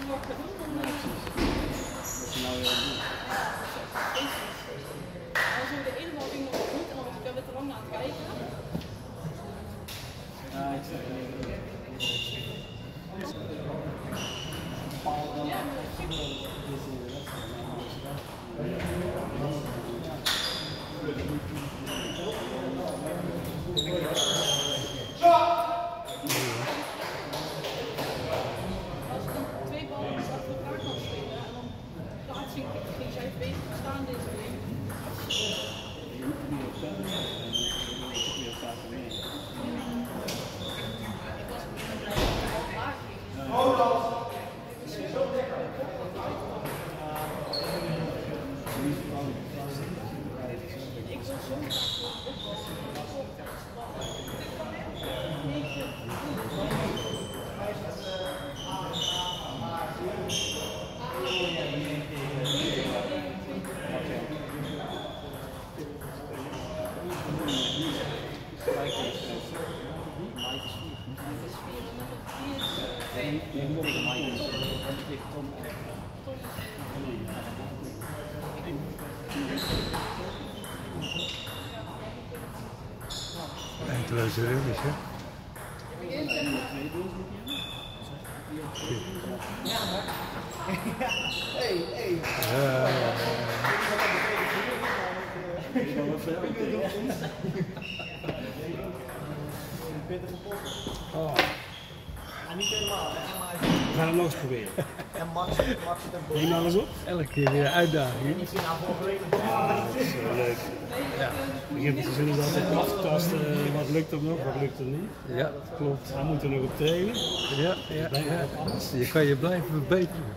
nog gaat doen, dan... Dat is nou weer aan het doen. Als we de ene bal ging nog goed en dan was ik te lang aan het kijken. Ja, ik zeg het. Ja, maar dat is als ik dan 2 ballen achter elkaar kan spelen en dan plaatsing ging zij beter staan deze week. Je moet niet op staan en je moet weer vaak mee. Ik was al laag ging. Ik wil zo Enkele zeurtjes, hè? Oh. Niet helemaal, we gaan het nog eens proberen. En Max Neem alles op. Elke keer weer een uitdaging. Ja, dat is leuk. Ja. Begin van het seizoen is altijd aftasten, wat lukt er nog, wat lukt er niet. Ja, klopt. Daar moeten we nog op trainen. Ja. Je kan je blijven verbeteren.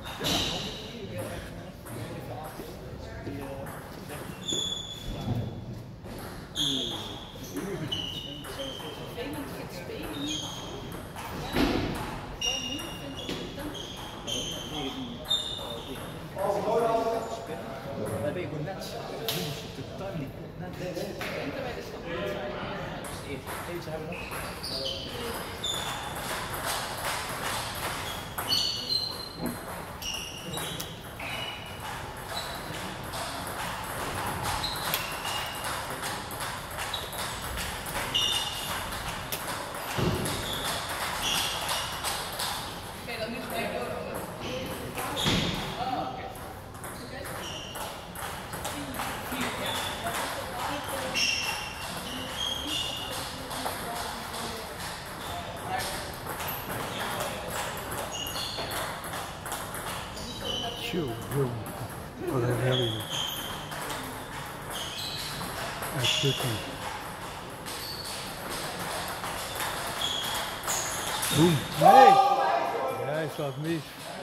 Showroom. Wat een rally. Uitputtend. Boem. Nee! Hij slaat mis.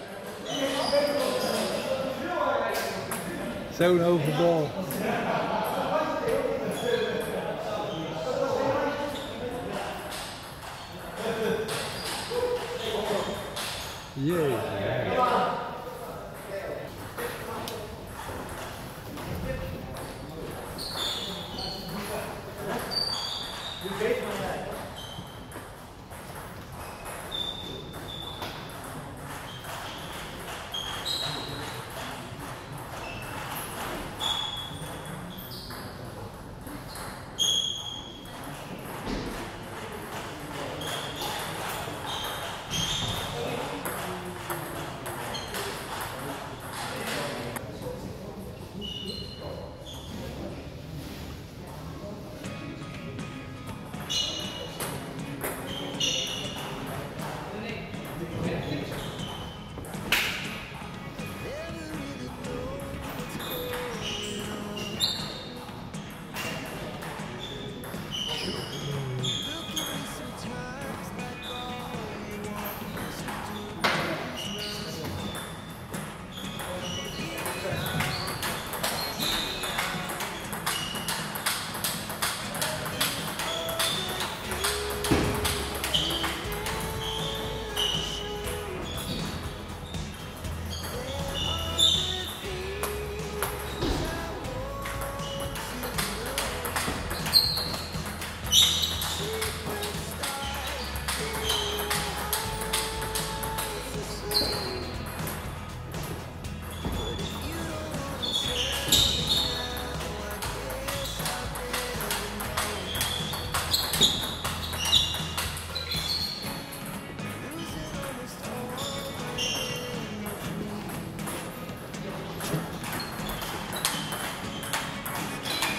Zo'n hoge bal. Jee.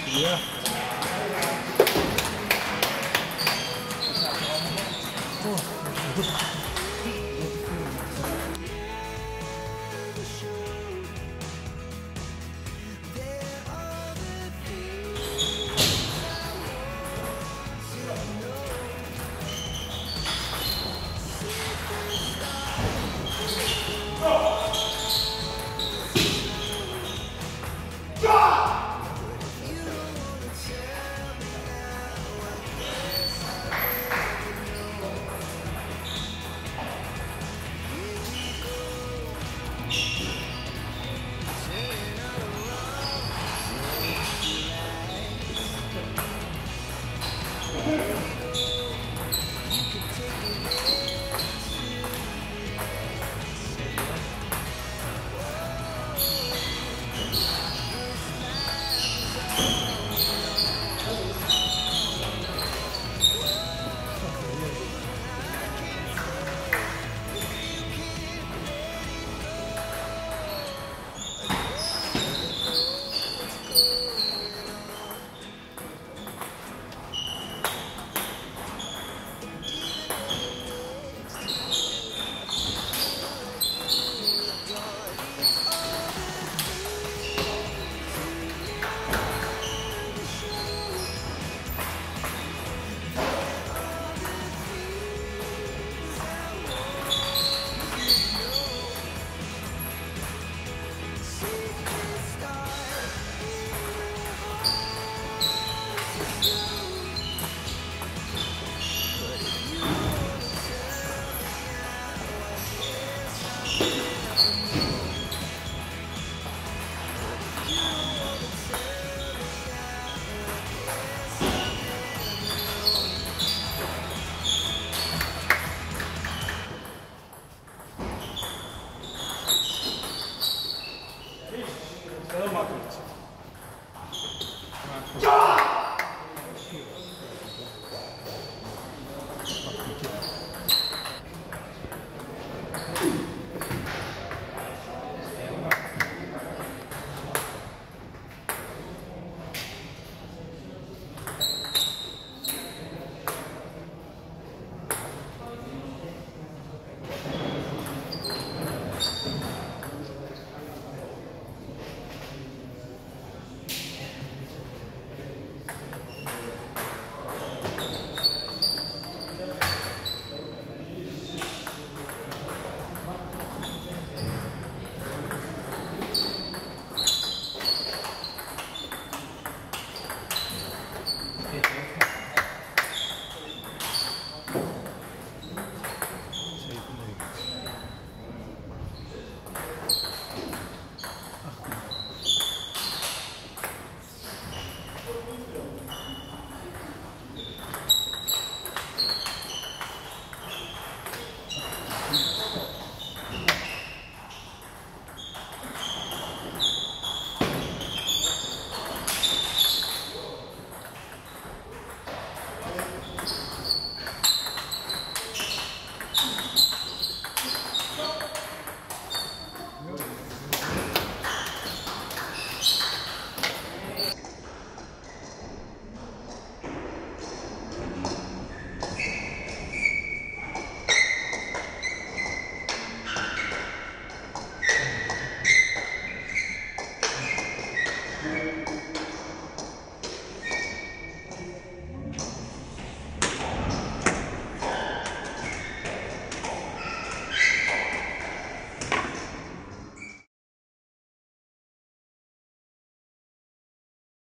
Ja.